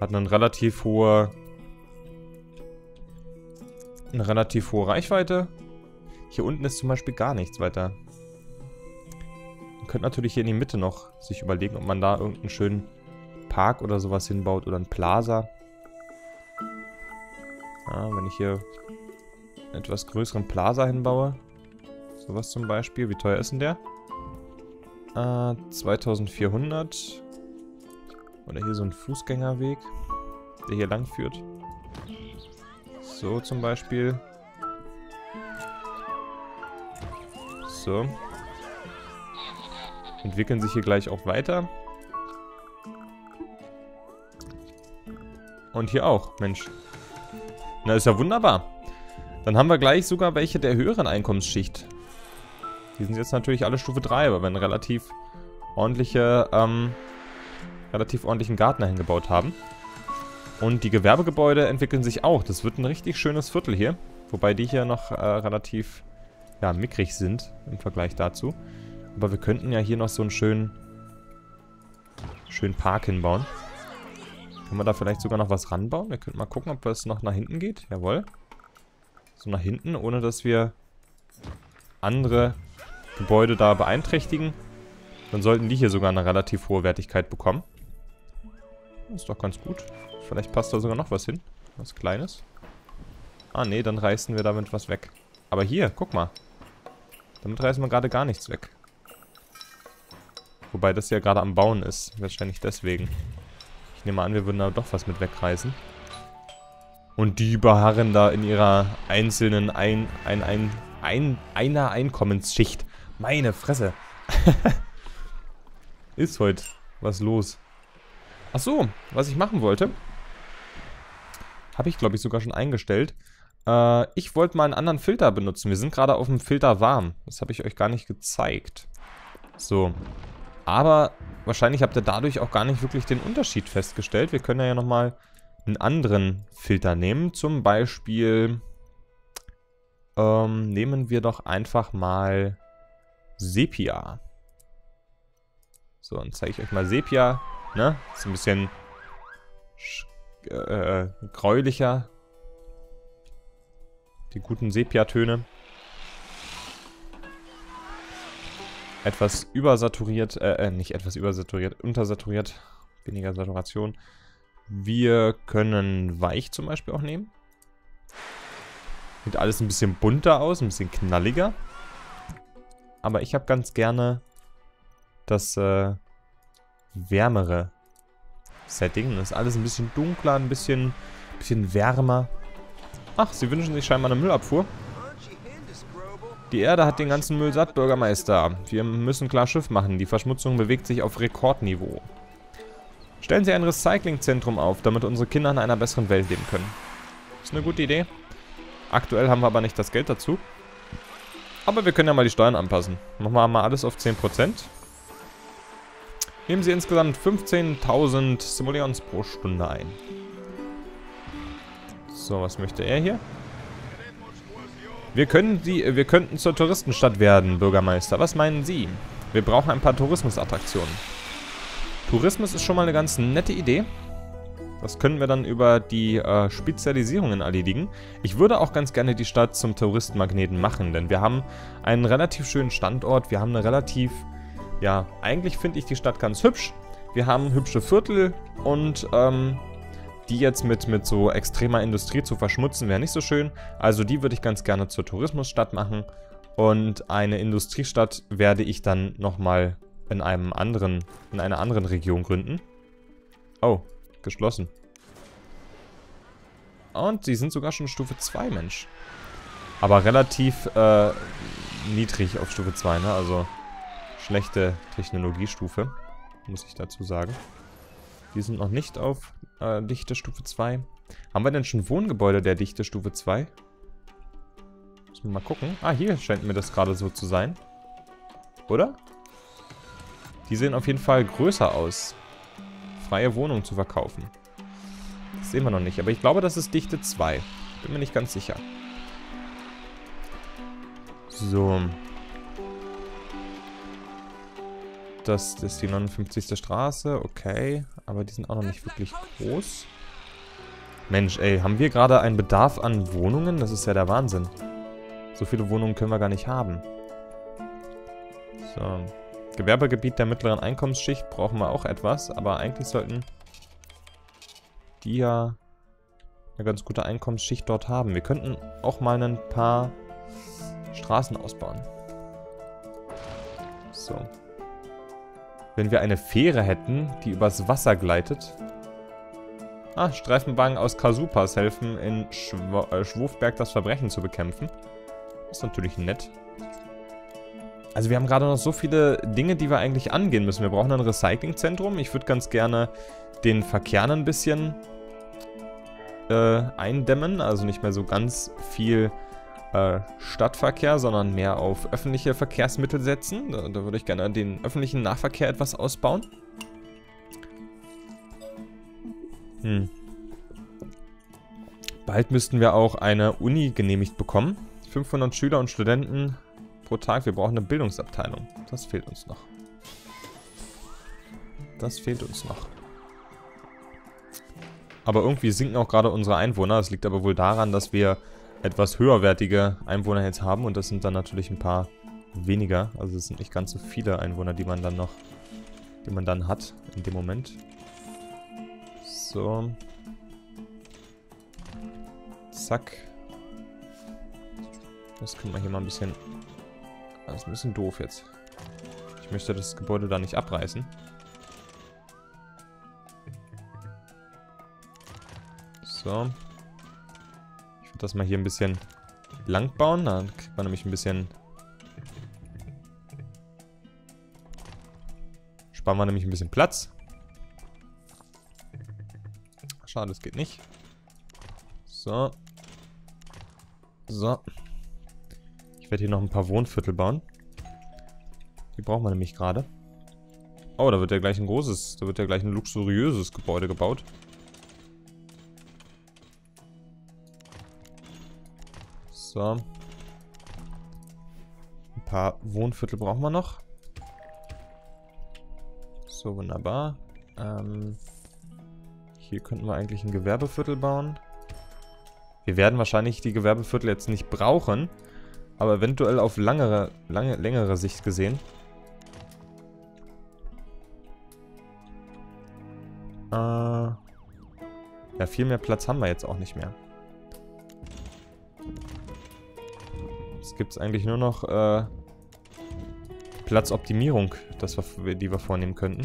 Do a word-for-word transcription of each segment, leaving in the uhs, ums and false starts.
Hat eine relativ hohe... Eine relativ hohe Reichweite. Hier unten ist zum Beispiel gar nichts weiter. Man könnte natürlich hier in die Mitte noch sich überlegen, ob man da irgendeinen schönen Park oder sowas hinbaut oder ein Plaza. Ja, wenn ich hier einen etwas größeren Plaza hinbaue. Sowas zum Beispiel. Wie teuer ist denn der? Äh, zweitausendvierhundert. Oder hier so ein Fußgängerweg, der hier lang führt. So zum Beispiel. So. Entwickeln sich hier gleich auch weiter. Und hier auch, Mensch. Na, ist ja wunderbar. Dann haben wir gleich sogar welche der höheren Einkommensschicht. Die sind jetzt natürlich alle Stufe drei, weil wir einen relativ ordentliche, ähm, relativ ordentlichen Garten dahin gebaut haben. Und die Gewerbegebäude entwickeln sich auch. Das wird ein richtig schönes Viertel hier. Wobei die hier noch äh, relativ, ja, mickrig sind im Vergleich dazu. Aber wir könnten ja hier noch so einen schönen, schönen Park hinbauen. Können wir da vielleicht sogar noch was ranbauen? Wir könnten mal gucken, ob es noch nach hinten geht. Jawohl. So nach hinten, ohne dass wir andere Gebäude da beeinträchtigen. Dann sollten die hier sogar eine relativ hohe Wertigkeit bekommen. Das ist doch ganz gut. Vielleicht passt da sogar noch was hin. Was Kleines. Ah, nee, dann reißen wir damit was weg. Aber hier, guck mal. Damit reißen wir gerade gar nichts weg. Wobei das ja gerade am Bauen ist. Wahrscheinlich deswegen. Ich nehme an, wir würden da doch was mit wegreißen. Und die beharren da in ihrer einzelnen ein, ein, ein, ein, einer Einkommensschicht. Meine Fresse. Ist heute was los. Ach so, was ich machen wollte, habe ich, glaube ich, sogar schon eingestellt. Äh, ich wollte mal einen anderen Filter benutzen. Wir sind gerade auf dem Filter warm. Das habe ich euch gar nicht gezeigt. So. Aber wahrscheinlich habt ihr dadurch auch gar nicht wirklich den Unterschied festgestellt. Wir können ja nochmal einen anderen Filter nehmen. Zum Beispiel ähm, nehmen wir doch einfach mal Sepia. So, dann zeige ich euch mal Sepia. Ne? Ist ein bisschen äh, gräulicher. Die guten Sepia-Töne. Etwas übersaturiert, äh, nicht etwas übersaturiert, untersaturiert. Weniger Saturation. Wir können weich zum Beispiel auch nehmen. Sieht alles ein bisschen bunter aus, ein bisschen knalliger. Aber ich habe ganz gerne das äh, wärmere Setting. Das ist alles ein bisschen dunkler, ein bisschen, bisschen wärmer. Ach, sie wünschen sich scheinbar eine Müllabfuhr. Die Erde hat den ganzen Müll satt, Bürgermeister. Wir müssen klar Schiff machen. Die Verschmutzung bewegt sich auf Rekordniveau. Stellen Sie ein Recyclingzentrum auf, damit unsere Kinder in einer besseren Welt leben können. Ist eine gute Idee. Aktuell haben wir aber nicht das Geld dazu. Aber wir können ja mal die Steuern anpassen. Machen wir mal alles auf zehn Prozent. Nehmen Sie insgesamt fünfzehntausend Simoleons pro Stunde ein. So, was möchte er hier? Wir können die, wir könnten zur Touristenstadt werden, Bürgermeister. Was meinen Sie? Wir brauchen ein paar Tourismusattraktionen. Tourismus ist schon mal eine ganz nette Idee. Das können wir dann über die äh, Spezialisierungen erledigen. Ich würde auch ganz gerne die Stadt zum Touristenmagneten machen, denn wir haben einen relativ schönen Standort. Wir haben eine relativ, ja, eigentlich finde ich die Stadt ganz hübsch. Wir haben hübsche Viertel und ähm, die jetzt mit, mit so extremer Industrie zu verschmutzen, wäre nicht so schön. Also die würde ich ganz gerne zur Tourismusstadt machen. Und eine Industriestadt werde ich dann nochmal in einem anderen, in einer anderen Region gründen. Oh, geschlossen. Und sie sind sogar schon Stufe zwei, Mensch. Aber relativ äh, niedrig auf Stufe zwei, ne? Also schlechte Technologiestufe, muss ich dazu sagen. Die sind noch nicht auf äh, Dichte Stufe zwei. Haben wir denn schon Wohngebäude der Dichte Stufe zwei? Müssen wir mal gucken. Ah, hier scheint mir das gerade so zu sein. Oder? Die sehen auf jeden Fall größer aus. Freie Wohnungen zu verkaufen. Das sehen wir noch nicht. Aber ich glaube, das ist Dichte zwei. Bin mir nicht ganz sicher. So. Das, das ist die neunundfünfzigste Straße, okay. Aber die sind auch noch nicht wirklich groß. Mensch, ey, haben wir gerade einen Bedarf an Wohnungen? Das ist ja der Wahnsinn. So viele Wohnungen können wir gar nicht haben. So. Gewerbegebiet der mittleren Einkommensschicht brauchen wir auch etwas. Aber eigentlich sollten die ja eine ganz gute Einkommensschicht dort haben. Wir könnten auch mal ein paar Straßen ausbauen. So. Wenn wir eine Fähre hätten, die übers Wasser gleitet. Ah, Streifenwagen aus Kasupas helfen in Schw äh, Schwurfberg das Verbrechen zu bekämpfen. Das ist natürlich nett. Also wir haben gerade noch so viele Dinge, die wir eigentlich angehen müssen. Wir brauchen ein Recyclingzentrum. Ich würde ganz gerne den Verkehr ein bisschen äh, eindämmen. Also nicht mehr so ganz viel äh, Stadtverkehr, sondern mehr auf öffentliche Verkehrsmittel setzen. Da, da würde ich gerne den öffentlichen Nahverkehr etwas ausbauen. Hm. Bald müssten wir auch eine Uni genehmigt bekommen. fünfhundert Schüler und Studenten pro Tag. Wir brauchen eine Bildungsabteilung. Das fehlt uns noch. Das fehlt uns noch. Aber irgendwie sinken auch gerade unsere Einwohner. Das liegt aber wohl daran, dass wir etwas höherwertige Einwohner jetzt haben. Und das sind dann natürlich ein paar weniger. Also es sind nicht ganz so viele Einwohner, die man dann noch, die man dann hat in dem Moment. So. Zack. Das können wir hier mal ein bisschen... Das ist ein bisschen doof jetzt. Ich möchte das Gebäude da nicht abreißen. So. Ich würde das mal hier ein bisschen lang bauen. Dann kriegt man nämlich ein bisschen... Sparen wir nämlich ein bisschen Platz. Schade, das geht nicht. So. So. Ich werde hier noch ein paar Wohnviertel bauen. Die brauchen wir nämlich gerade. Oh, da wird ja gleich ein großes, da wird ja gleich ein luxuriöses Gebäude gebaut. So. Ein paar Wohnviertel brauchen wir noch. So, wunderbar. Ähm, hier könnten wir eigentlich ein Gewerbeviertel bauen. Wir werden wahrscheinlich die Gewerbeviertel jetzt nicht brauchen. Aber eventuell auf langere, lange, längere Sicht gesehen. Äh, ja, viel mehr Platz haben wir jetzt auch nicht mehr. Es gibt eigentlich nur noch äh, Platzoptimierung, das wir, die wir vornehmen könnten.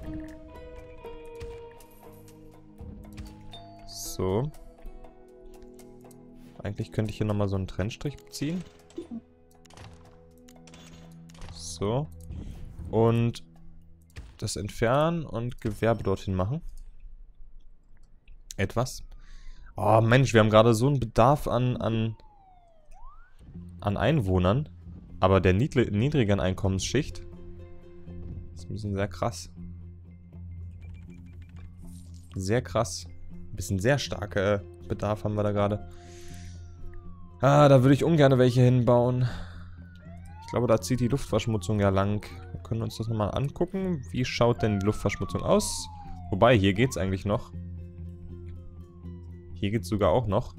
So. Eigentlich könnte ich hier nochmal so einen Trennstrich ziehen. So. Und das entfernen und Gewerbe dorthin machen. Etwas. Oh Mensch, wir haben gerade so einen Bedarf an, an, an Einwohnern. Aber der niedri niedrigen Einkommensschicht ist ein bisschen sehr krass. Sehr krass. Ein bisschen sehr starker Bedarf haben wir da gerade. Ah, da würde ich ungern welche hinbauen. Ich glaube, da zieht die Luftverschmutzung ja lang. Wir können uns das nochmal angucken. Wie schaut denn die Luftverschmutzung aus? Wobei, hier geht's eigentlich noch. Hier geht's sogar auch noch.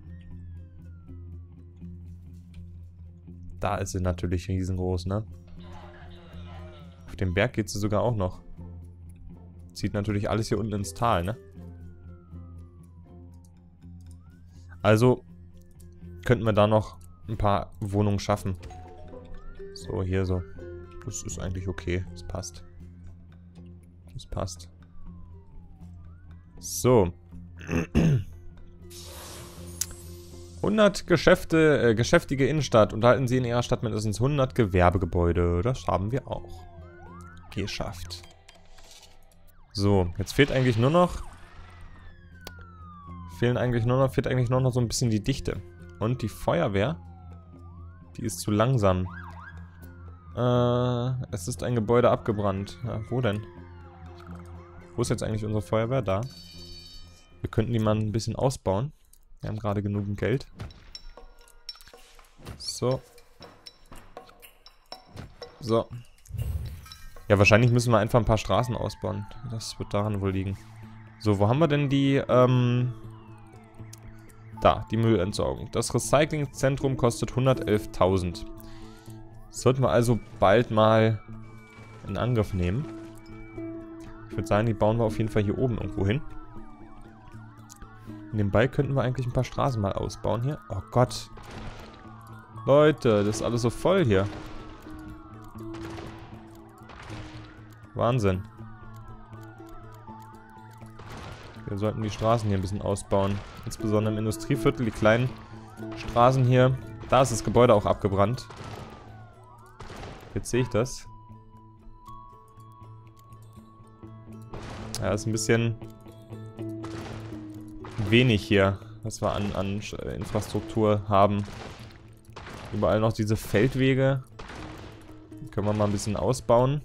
Da ist sie natürlich riesengroß, ne? Auf dem Berg geht sie sogar auch noch. Zieht natürlich alles hier unten ins Tal, ne? Also könnten wir da noch ein paar Wohnungen schaffen. So, hier so. Das ist eigentlich okay. Das passt. Das passt. So. hundert Geschäfte, äh, geschäftige Innenstadt. Unterhalten Sie in Ihrer Stadt mindestens hundert Gewerbegebäude. Das haben wir auch. Geschafft. So, jetzt fehlt eigentlich nur noch... Fehlen eigentlich nur noch, fehlt eigentlich nur noch so ein bisschen die Dichte. Und die Feuerwehr, die ist zu langsam. Äh, es ist ein Gebäude abgebrannt. Ja, wo denn? Wo ist jetzt eigentlich unsere Feuerwehr? Da. Wir könnten die mal ein bisschen ausbauen. Wir haben gerade genügend Geld. So. So. Ja, wahrscheinlich müssen wir einfach ein paar Straßen ausbauen. Das wird daran wohl liegen. So, wo haben wir denn die, ähm... da, die Müllentsorgung. Das Recyclingzentrum kostet hundertelftausend. Sollten wir also bald mal in Angriff nehmen. Ich würde sagen, die bauen wir auf jeden Fall hier oben irgendwo hin. Nebenbei könnten wir eigentlich ein paar Straßen mal ausbauen hier. Oh Gott. Leute, das ist alles so voll hier. Wahnsinn. Wir sollten die Straßen hier ein bisschen ausbauen. Insbesondere im Industrieviertel, die kleinen Straßen hier. Da ist das Gebäude auch abgebrannt. Jetzt sehe ich das. Ja, ist ein bisschen wenig hier, was wir an, an Infrastruktur haben. Überall noch diese Feldwege. Die können wir mal ein bisschen ausbauen.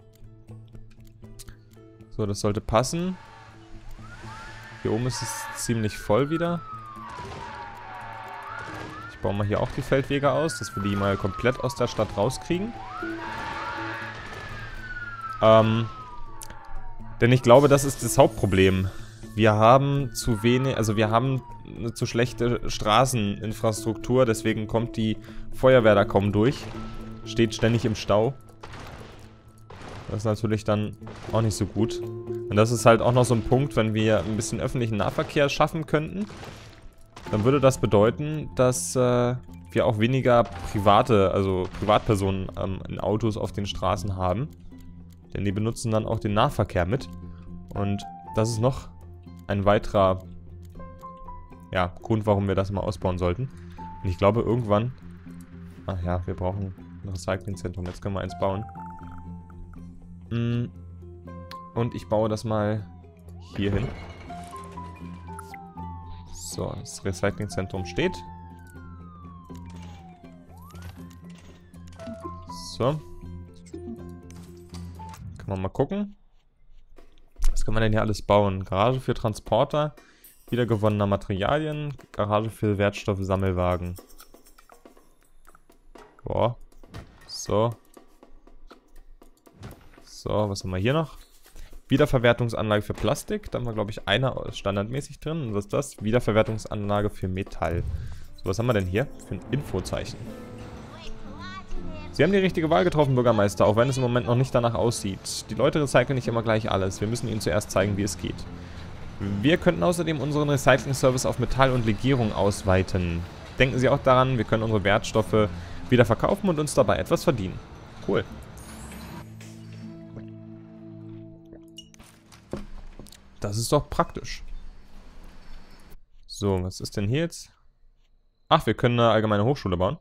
So, das sollte passen. Hier oben ist es ziemlich voll wieder. Ich baue mal hier auch die Feldwege aus, dass wir die mal komplett aus der Stadt rauskriegen. Ähm, denn ich glaube, das ist das Hauptproblem. Wir haben zu wenig, also wir haben eine zu schlechte Straßeninfrastruktur, deswegen kommt die Feuerwehr da kaum durch. Steht ständig im Stau. Das ist natürlich dann auch nicht so gut. Und das ist halt auch noch so ein Punkt, wenn wir ein bisschen öffentlichen Nahverkehr schaffen könnten, dann würde das bedeuten, dass äh, wir auch weniger private, also Privatpersonen ähm, in Autos auf den Straßen haben. Denn die benutzen dann auch den Nahverkehr mit. Und das ist noch ein weiterer ja, Grund, warum wir das mal ausbauen sollten. Und ich glaube irgendwann... Ach ja, wir brauchen ein Recyclingzentrum. Jetzt können wir eins bauen. Und ich baue das mal hier hin. So, das Recyclingzentrum steht. So. Können wir mal gucken. Was kann man denn hier alles bauen? Garage für Transporter, wiedergewonnener Materialien, Garage für Wertstoffsammelwagen. Boah. So. So, was haben wir hier noch? Wiederverwertungsanlage für Plastik. Da haben wir, glaube ich, eine standardmäßig drin. Und was ist das? Wiederverwertungsanlage für Metall. So, was haben wir denn hier für ein Infozeichen? Sie haben die richtige Wahl getroffen, Bürgermeister, auch wenn es im Moment noch nicht danach aussieht. Die Leute recyceln nicht immer gleich alles. Wir müssen ihnen zuerst zeigen, wie es geht. Wir könnten außerdem unseren Recycling-Service auf Metall und Legierung ausweiten. Denken Sie auch daran, wir können unsere Wertstoffe wieder verkaufen und uns dabei etwas verdienen. Cool. Das ist doch praktisch. So, was ist denn hier jetzt? Ach, wir können eine allgemeine Hochschule bauen.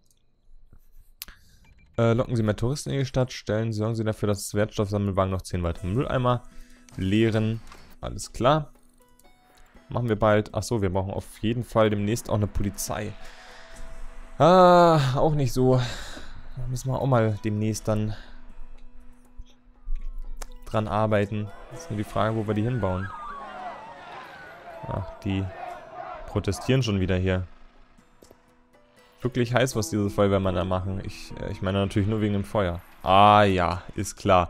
Äh, locken Sie mehr Touristen in die Stadt. Stellen, sorgen Sie dafür, dass das Wertstoffsammelwagen noch zehn weitere Mülleimer leeren. Alles klar. Machen wir bald. Achso, wir brauchen auf jeden Fall demnächst auch eine Polizei. Ah, auch nicht so. Da müssen wir auch mal demnächst dann dran arbeiten. Das ist nur die Frage, wo wir die hinbauen. Ach, die protestieren schon wieder hier. Wirklich heiß, was diese Feuerwehrmann da machen. Ich, ich meine natürlich nur wegen dem Feuer. Ah ja, ist klar.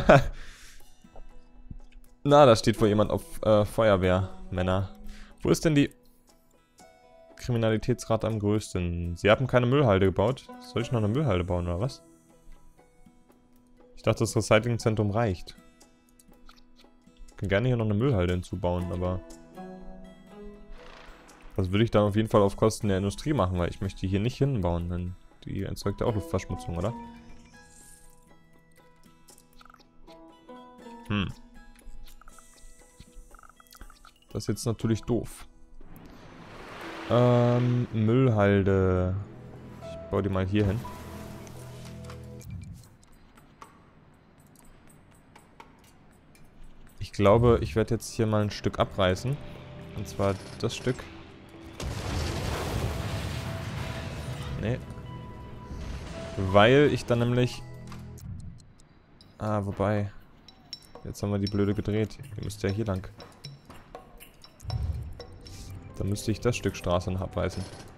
Na, da steht wohl jemand auf äh, Feuerwehrmänner. Wo ist denn die Kriminalitätsrate am größten? Sie haben keine Müllhalde gebaut. Soll ich noch eine Müllhalde bauen, oder was? Ich dachte, das Recyclingzentrum reicht. Ich kann gerne hier noch eine Müllhalde hinzubauen, aber... Das würde ich dann auf jeden Fall auf Kosten der Industrie machen, weil ich möchte die hier nicht hinbauen, denn die erzeugt ja auch Luftverschmutzung, oder? Hm. Das ist jetzt natürlich doof. Ähm, Müllhalde. Ich baue die mal hier hin. Ich glaube, ich werde jetzt hier mal ein Stück abreißen. Und zwar das Stück. Nee. Weil ich dann nämlich... Ah, wobei... Jetzt haben wir die blöde gedreht. Ihr müsst ja hier lang. Dann müsste ich das Stück Straße noch abreißen.